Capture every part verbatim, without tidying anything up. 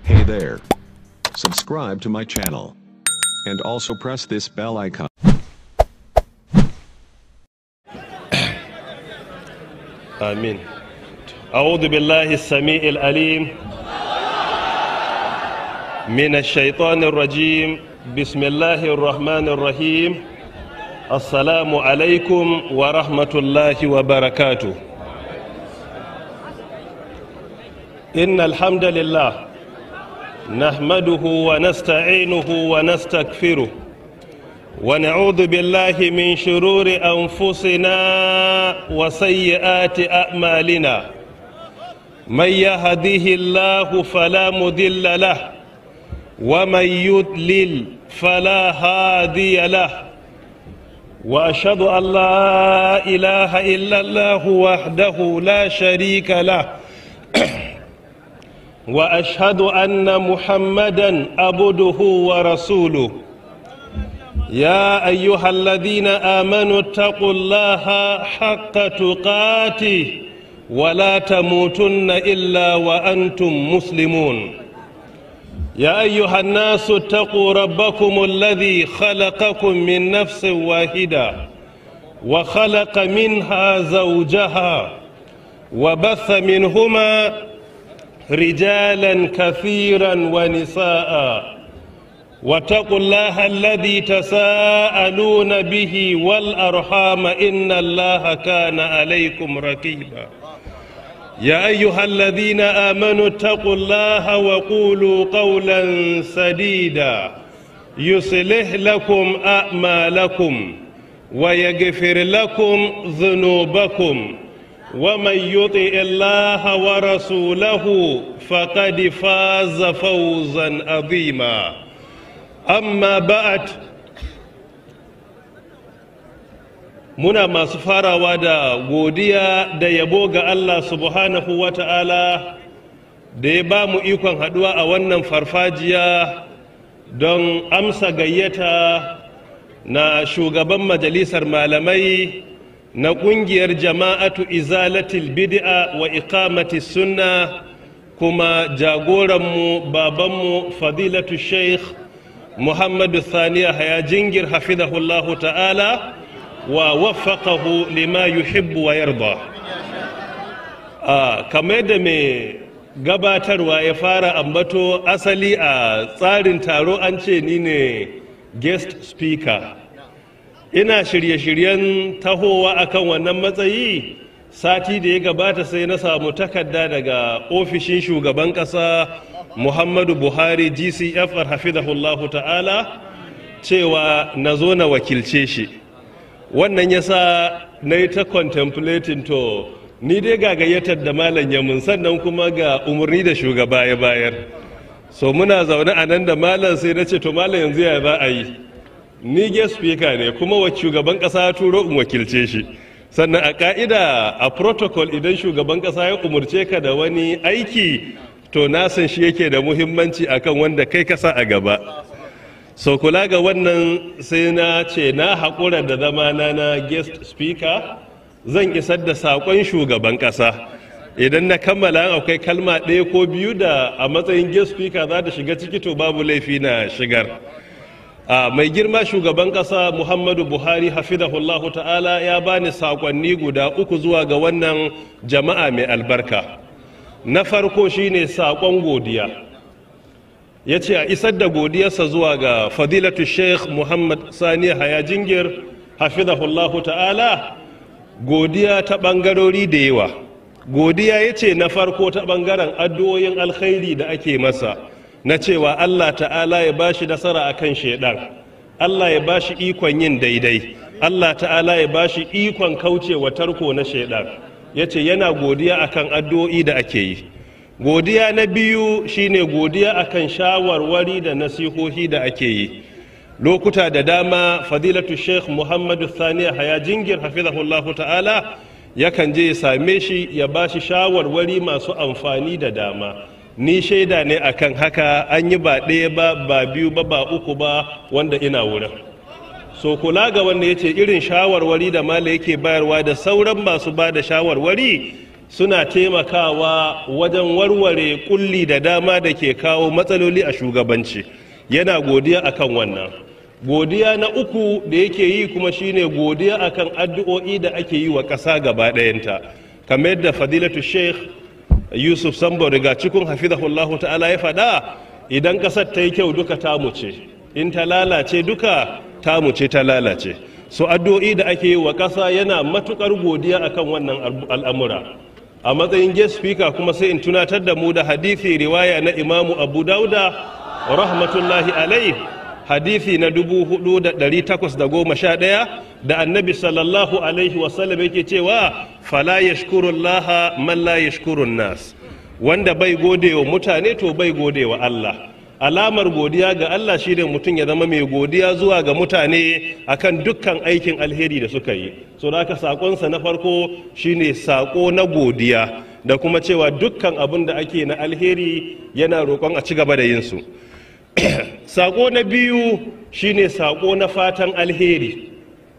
Hey there. Subscribe to my channel. And also press this bell icon. آمين. أعوذ بالله السميع العليم من الشيطان الرجيم. بسم الله الرحمن الرحيم. السلام عليكم ورحمة الله وبركاته. إن الحمد لله نحمده ونستعينه ونستغفره ونعوذ بالله من شرور أنفسنا وسيئات أعمالنا. من يهده الله فلا مضل له ومن يضلل فلا هادي له وأشهد أن لا إله إلا الله وحده لا شريك له وأشهد أن محمدا عبده ورسوله. يا أيها الذين آمنوا اتقوا الله حق تقاته ولا تموتن إلا وأنتم مسلمون. يا أيها الناس اتقوا ربكم الذي خلقكم من نفس واحدة وخلق منها زوجها وبث منهما رجالا كثيرا ونساء واتقوا الله الذي تساءلون به والأرحام إن الله كان عليكم رقيبا. يا أيها الذين آمنوا اتقوا الله وقولوا قولا سديدا يصلح لكم أعمالكم ويغفر لكم ذنوبكم ومن يطع الله ورسوله فقد فاز فوزا عظيما. أما بعد، muna masu farawa da godiya da yabo ga Allah subhanahu wa ta'ala da ya ba mu ikon haɗuwa a wannan farfajiya don amsa gayyata na shugaban majalisar malamai na ƙungiyar jama'atu izalatil bid'a wa iqamati sunna kuma jagoranmu babanmu fadilatu sheikh muhammadu saniya haya jingir hafizahullahu ta'ala wa waffaqahu lima yuhibbu wa yarda. kamar da mai gabatarwa ya fara ambato, asali a tsarin taro an ce ni ne guest speaker. ina shirye-shiryen tahowa akan wannan matsayi. Sati da ya gabata sai na samu takarda daga ofishin shugaban ƙasa Muhammadu Buhari G C F R hafizahullahu ta'ala cewa na zo na wakilce shi. Wannan yasa na yi ta contemplating, to ni dai ga gayyatar da malam ya mun, sannan kuma ga umarni da shugaba ya bayar. So muna zaune a nan da malam sai na ce to malam yanzu ya za a yi. Ni guest speaker ne kuma wa shugaban kasa turo in wakilce shi, sannan a ka'ida a protocol idan shugaban kasa ya umurce ka da wani aiki to na san shi yake da muhimmanci akan wanda kai kasa a gaba. So kula ga wannan sai na ce na haƙura da zama na na guest speaker, zan isar da saƙon shugaban kasa. Idan na kammala akwai kalma ɗaya ko biyu da a matsayin guest speaker za ta shiga ciki to babu laifi na shigar. a mai girma shugaban kasa Muhammadu Buhari hafizahullahu ta'ala ya bani sakonni guda uku zuwa ga wannan jama'a mai albarka. Na farko shine sakon godiya, ya ce a isar da godiyarsa zuwa ga fadilatu sheikh Muhammad Sani Haya Jingir hafizahullahu ta'ala. Godiya ta bangarori da yawa. Godiya ya ce na farko ta bangaren addu'o'in alkhairi da ake masa na cewa Allah ta'ala ya bashi nasara akan shedan, Allah ya bashi ikon yin daidai, Allah ta'ala ya bashi ikon kaucewa tarko na shedan. Yace yana godiya akan addu'o'i da ake yi. Godiya na biyu shine godiya akan shawarwari da nasihohi da ake yi. Lokuta da dama fadilatu Sheikh Muhammadu Sani Haya Jingir hafizahullahu ta'ala yakan je ya same shi ya bashi shawarwari masu amfani da dama. Ni shaida ne akan haka, an yi ba ɗaya ba ba biyu ba ba uku ba wanda ina wurin. So kula ga wanda yace irin shawarwari da mala yake bayarwa da sauran masu ba da shawarwari suna taimakawa wajen warware kulli da dama da ke kawo matsaloli a shugabanci. Yana godiya akan wannan. Godiya na uku da yake yi kuma shine godiya akan addu'o'i da ake yi wa ƙasa gaba ɗayanta, kamar yadda fadilatu sheikh Yusuf Sambo daga cikin hafizahullahu ta'ala ya faɗa, idan ƙasar ta yi kyau duka tamu ce, in ta lalace duka tamu ce ta lalace. So addu'o'i da ake yi wa ƙasa yana matukar godiya akan wannan al'amura. A matsayin guest speaker kuma sai in tunatar da mu da hadisi riwaya na Imamu Abu Dauda rahmatullahi alaihi, hadisi na dubu hudu da dari takwas da goma sha ɗaya, da annabi sallallahu alaihi wasallam yake cewa fala yashkurullaha man la yashkurun nas, wanda bai gode wa mutane to bai gode wa Allah. Alamar godiya ga Allah shine mutum ya zama mai godiya zuwa ga mutane akan dukkan aikin alheri da suka yi. So da haka sakonsa na farko shine sako na godiya da kuma cewa dukkan abin da ake na alheri yana roƙon a ci gaba da yin su. Sako na biyu shine sako na fatan alheri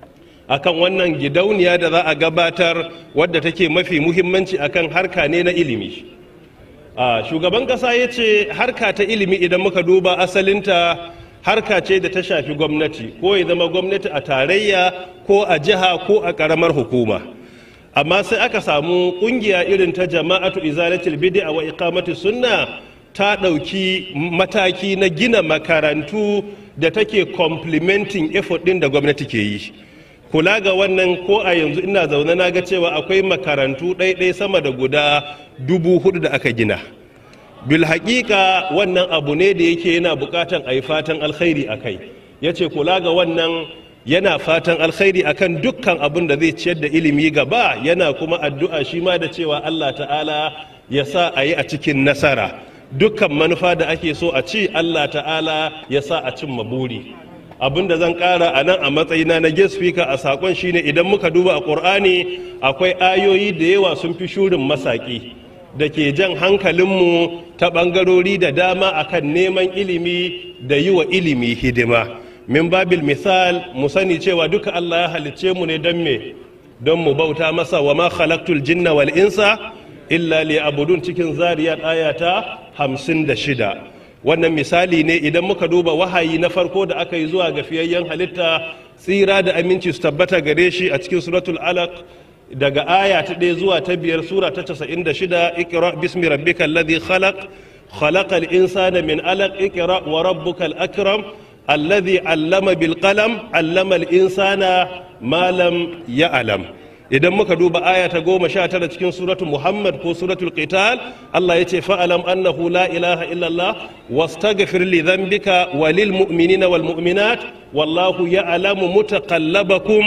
akan wannan gidauniya da za a gabatar, wadda take mafi muhimmanci akan harka ne na ilimi. Uh, shugaban kasa ya ce harka ta ilimi idan muka duba asalinta harka ce da ta shafi gwamnati, ko ya zama gwamnati a tarayya ko a jiha ko a karamar hukuma. Amma sai aka samu kungiya irin ta jama'atu izalatul bid'a wa iqamati sunna ta ɗauki mataki na gina makarantu da take complementing effort ɗin da gwamnati ke yi. Kula ga wannan, ko a yanzu ina zaune na ga cewa akwai makarantu ɗaiɗai sama da guda dubu hudu da aka gina. Bil haƙiƙa wannan abu ne da yake yana buƙatan a yi fatan alkhairi a kai. Ya ce kula ga wannan yana fatan alkhairi akan dukkan abin da zai ciyar da ilimi gaba, yana kuma addu'a shi ma da cewa Allah ta'ala ya sa a yi a cikin nasara. Dukkan manufa da ake so a ci, Allah ta'ala ya sa a cimma buri. Abin da zan kara a nan a matsayina na guest speaker a sakon shine, idan muka duba a ƙur'ani akwai ayoyi da yawa sun fi shurin masaki da ke jan hankalinmu ta ɓangarori da dama akan neman ilimi da yi wa ilimi hidima. Min babil misal, mu sani cewa duka Allah ya halicce mu ne don me, don mu bauta masa. Wa ma khalaqtul jinna wal insa illa liya'budun, cikin zariyat ayata hamsin da shida. Wannan misali ne idan muka duba wahayi na farko da aka yi zuwa ga fiyayyen halitta, tsira da aminci su tabbata gare shi, a cikin suratul alaq daga aya ta ɗaya zuwa ta biyar, sura ta casa'in da shida, ikra bismi rabbikal ladhi khalaq khalaqal insana min alaq ikra wa rabbukal akram alladhi allama bil qalam allama al insana ma lam ya'lam. Idan muka duba aya ta goma sha tara cikin suratul Muhammad ko suratul Qital, Allah ya ce fa'alam annahu la ilaha illallah wastaghfir li dhanbika walil mu'minina wal mu'minat wallahu ya'lamu mutaqallabakum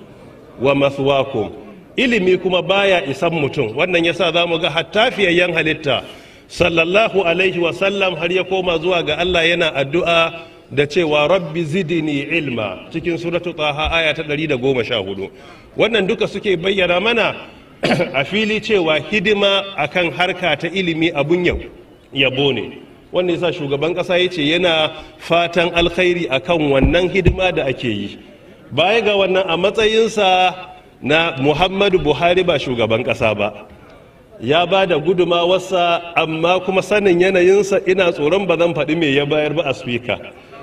wa mathwakum. Ilimi kuma baya isan mutum, wannan yasa zamu ga hatta fiyayyen halitta sallallahu alaihi wa sallam har ya koma zuwa ga Allah yana addu'a da cewa rabbi zidni ilma cikin suratul Taha aya ta ɗari da goma sha hudu. Wannan duka suke bayyana mana a fili cewa hidima akan harka ta ilimi abun yau yabo ne. Wanda yasa shugaban kasa ya ce yana fatan alkhairi akan wannan hidima da ake yi. Baya ga wannan, a matsayinsa na Muhammadu Buhari ba shugaban kasa ba, ya ba da gudumawarsa, amma kuma sanin yanayinsa ina tsoron ba zan faɗi me ya bayar ba a speaker.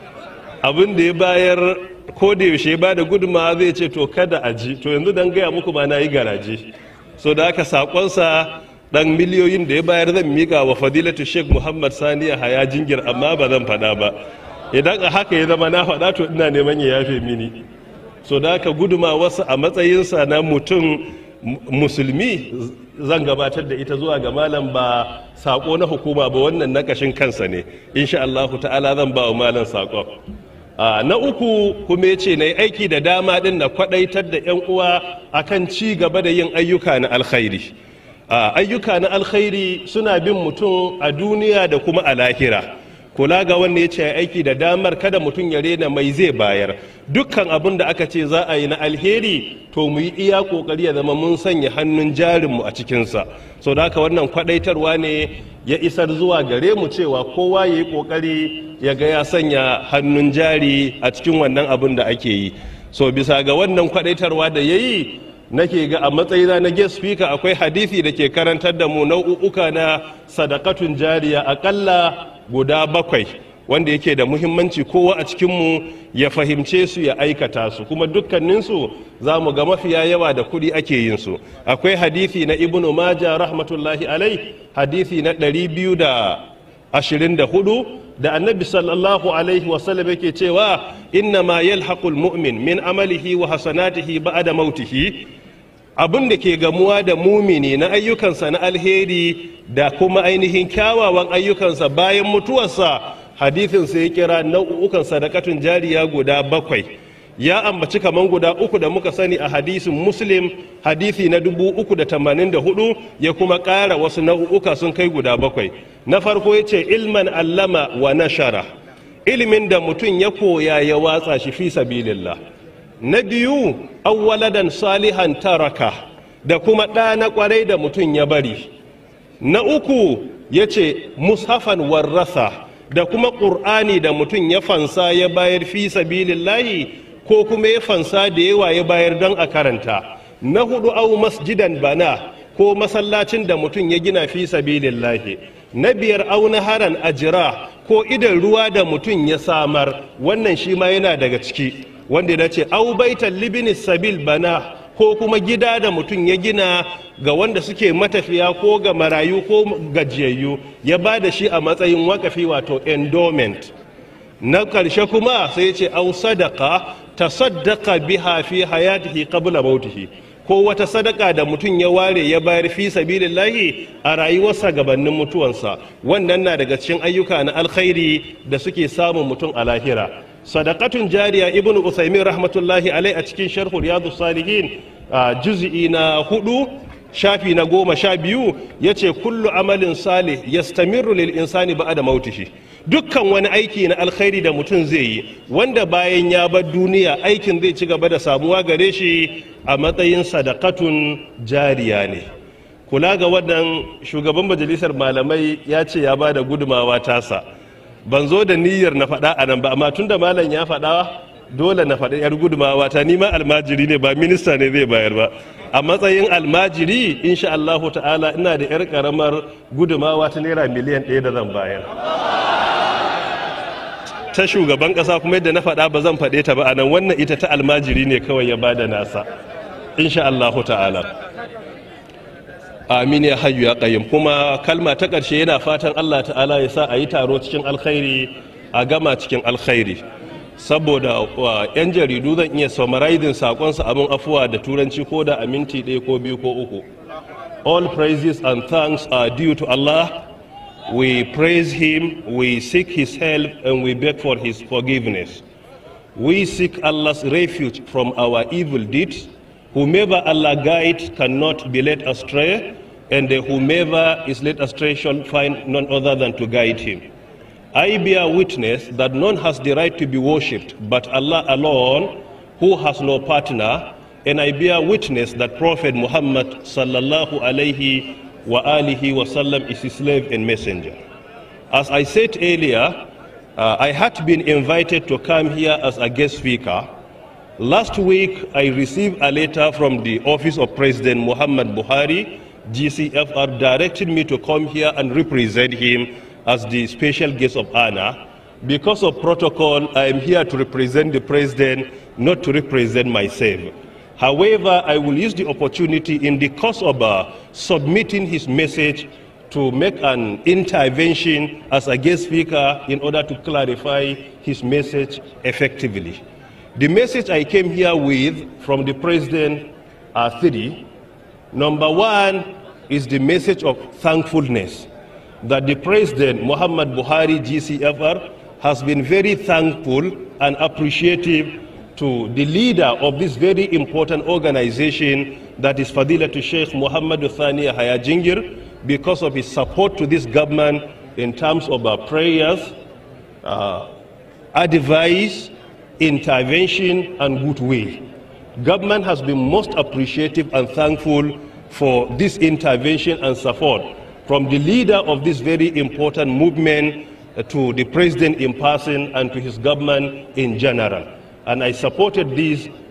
Abin da ya bayar ko da yaushe ba da gudunmawa zai ce to kada a ji, to yanzu dan gaya muku ba na yi garaje. So da aka sakonsa dan miliyoyin da ya bayar zan mika wa fadilatu Sheikh Muhammad Sani Yahaya Jingir, amma ba zan faɗa ba. Idan a haka ya zama na faɗa to ina neman ya yafe mini. So da aka gudumawarsa a matsayinsa na mutum musulmi zan gabatar da ita zuwa ga malam, ba sako na hukuma ba, wannan na kashin kansa ne. Insha Allah ta'ala zan ba wa malam sakon. Uh, na uku kuma ya ce na yi aiki da dama din na kwadaitar da 'yan uwa akan ci gaba da yin ayyuka na alkhairi. Uh, ayyuka na alkhairi suna bin mutum a duniya da kuma a lahira. Kula ga wanda ya ce aiki da damar, kada mutum ya rena mai zai bayar. Dukkan abin da aka ce za a yi na alheri to mu yi iya kokari ya zama mun sanya hannun jarinmu a cikinsa. So da haka wannan kwadaitarwa ne ya isar zuwa gare mu cewa kowa ya yi kokari ya ga ya sanya hannun jari a cikin wannan abin da ake yi. So bisa ga wannan kwadaitarwa da ya yi, nake ga a matsayina na guest speaker akwai hadisi da ke karantar da mu nau'uka na sadakatun jariya akalla guda bakwai wanda yake da muhimmanci kowa a cikinmu ya fahimce su ya aikata su, kuma dukkaninsu za mu ga mafiya yawa da kuɗi ake yin su. Akwai hadisi na ibnu maja rahmatullahi alai, hadisi na ɗari biyu da ashirin da hudu, da annabi sallallahu alaihi wasallam yake cewa inna ma yalhaqul mu'min min amalihi wa hasanatihi ba'da mautihi, abin da ke gamuwa da mumini na ayyukansa na alheri da kuma ainihin kyawawan ayyukansa bayan mutuwarsa, hadithin sai ya kira nau'ukan sadakatun jariya guda bakwai. Ya ambaci kaman guda uku da muka sani a hadisin Muslim, hadisi na dubu uku da tamanin da hudu, ya kuma ƙara wasu nau'uka sun kai guda bakwai. Na farko ya ce ilman allama wa nashara, ilimin da mutum ya koya ya watsa shi fi sabilillah. Na biyu awwaladan salihan taraka, da kuma ɗa na ƙwarai da mutum ya bari. Na uku ya ce mushafan warrasa, da kuma ƙur'ani da mutum ya fansa ya bayar fi sabilillahi, ko kuma ya fansa da yawa ya bayar don a karanta. Na hudu au masjidan bana, ko masallacin da mutum ya gina fi sabilillahi. Na biyar au naharan ajira, ko idan ruwa da mutum ya samar, wannan shi ma yana daga ciki, wanda ya ce au baitan libinis sabil bana, ko kuma gida da mutum ya gina ga wanda suke matafiya ko ga marayu ko gajiyayyu, ya ba da shi a matsayin wakafi, wato endowment. Na ƙarshe kuma sai ya ce au sadaka tasaddaqa biha fi hayatihi qabla mautihi, ko wata sadaka da mutum ya ware ya bayar fi sabilillahi a rayuwarsa gabanin mutuwansa. Wannan na daga cikin ayyuka na alkhairi da suke samun mutum a lahira. Sadakatun jariya ibnu usaimin rahmatullahi alai a cikin sharhu riyadus salihin juz'i na hudu shafi na goma sha biyu ya ce kullu amalin salih yastamirru lil insani ba'da mautihi, dukkan wani aiki na alkhairi da mutum zai yi wanda bayan ya bar duniya aikin zai ci gaba da samuwa gare shi a matsayin sadakatun jariya ne. Kula ga wannan, shugaban majalisar malamai ya ce ya ba da gudumawa tasa. Ban zo da niyyar na faɗa a nan ba, amma tun da malam ya faɗa dole na faɗi yar gudumawa ta. Ni ma almajiri ne, ba minista ne zai bayar ba. A matsayin almajiri insha Allah ta'ala ina da yar karamar gudumawa ta naira miliyan ɗaya da zan bayar. Ta shugaban ƙasa kuma yadda na faɗa ba zan faɗe ta ba a nan, wannan ita ta almajiri ne kawai ya bada nasa insha Allah ta'ala. Amin ya hayyu ya qayyum. Kuma kalma ta ƙarshe yana fatan Allah ta'ala ya sa a yi taro cikin alkhairi a gama cikin alkhairi, saboda yan jaridu zan iya summarizing sakonsa abin afuwa da turanci ko da a minti ɗaya ko biyu ko uku. All praises and thanks are due to Allah. We praise him, we seek his help, and we beg for his forgiveness. We seek Allah's refuge from our evil deeds. Whomever Allah guides cannot be led astray, and whomever is led astray shall find none other than to guide him. I bear witness that none has the right to be worshipped but Allah alone, who has no partner, and I bear witness that Prophet Muhammad sallallahu alaihi wa alihi wasallam is his slave and messenger. As I said earlier, uh, I had been invited to come here as a guest speaker. Last week, I received a letter from the office of President Muhammad Buhari, G C F R, directed me to come here and represent him as the special guest of honor. Because of protocol, I am here to represent the president, not to represent myself. However, I will use the opportunity in the course of uh, submitting his message to make an intervention as a guest speaker in order to clarify his message effectively. The message I came here with from the president are three. Number one is the message of thankfulness, that the president, Muhammad Buhari, G C F R, has been very thankful and appreciative to the leader of this very important organization, that is Fadilatul Sheikh Muhammad Thani Yahya Jingir, because of his support to this government in terms of our prayers, uh, advice, intervention, and goodwill. Government has been most appreciative and thankful for this intervention and support from the leader of this very important movement uh, to the president in person and to his government in general. And I supported this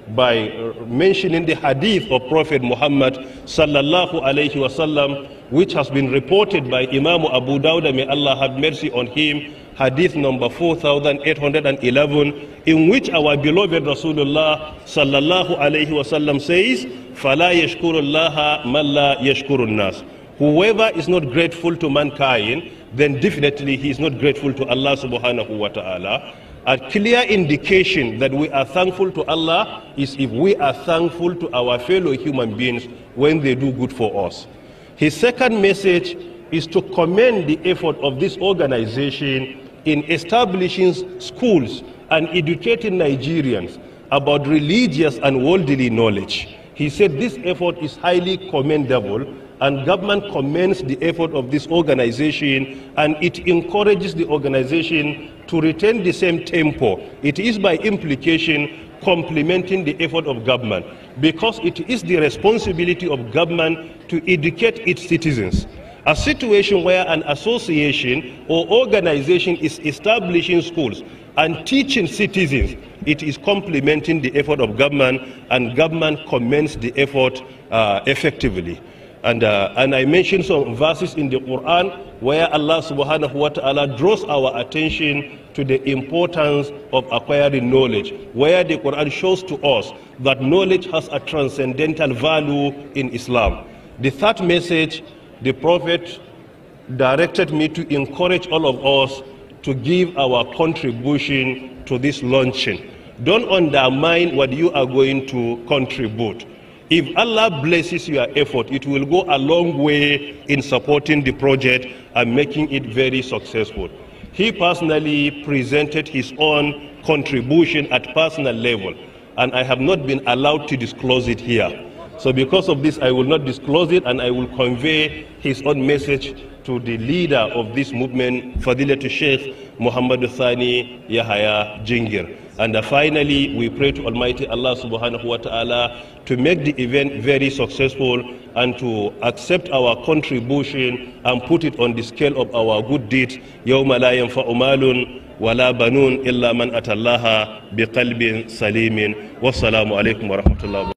by mentioning the hadith of Prophet Muhammad sallallahu alayhi wasallam, which has been reported by Imam Abu Dawud, may Allah have mercy on him, hadith number four thousand eight hundred eleven, in which our beloved Rasulullah sallallahu alayhi wasallam says, فَلَا يَشْكُرُ اللَّهَ مَنْ لَا يَشْكُرُ النَّاسِ. Whoever is not grateful to mankind, then definitely he is not grateful to Allah subhanahu wa ta'ala. A clear indication that we are thankful to Allah is if we are thankful to our fellow human beings when they do good for us. His second message is to commend the effort of this organization in establishing schools and educating Nigerians about religious and worldly knowledge. He said this effort is highly commendable, and government commends the effort of this organization, and it encourages the organization to retain the same tempo. It is by implication complementing the effort of government, because it is the responsibility of government to educate its citizens. A situation where an association or organization is establishing schools and teaching citizens, it is complementing the effort of government, and government commends the effort uh, effectively. And, uh, and I mentioned some verses in the Quran where Allah subhanahu wa ta'ala draws our attention to the importance of acquiring knowledge, where the Quran shows to us that knowledge has a transcendental value in Islam. The third message, the Prophet directed me to encourage all of us to give our contribution to this launching. Don't undermine what you are going to contribute. If Allah blesses your effort, it will go a long way in supporting the project and making it very successful. He personally presented his own contribution at personal level, and I have not been allowed to disclose it here. So because of this, I will not disclose it, and I will convey his own message to the leader of this movement, Fadilatul Sheikh Muhammad Thani Yahaya Jingir. And uh, finally, we pray to Almighty Allah subhanahu wa ta'ala to make the event very successful and to accept our contribution and put it on the scale of our good deeds. يَوْمَ لَا يَنْفَعُ مَالٌ وَلَا بَنُونَ إِلَّا مَنْ أَتَى اللَّهَ بِقَلْبٍ سَلِيمٍ وَالسَّلَامُ عَلَيْكُمْ وَرَحْمَةُ اللَّهِ.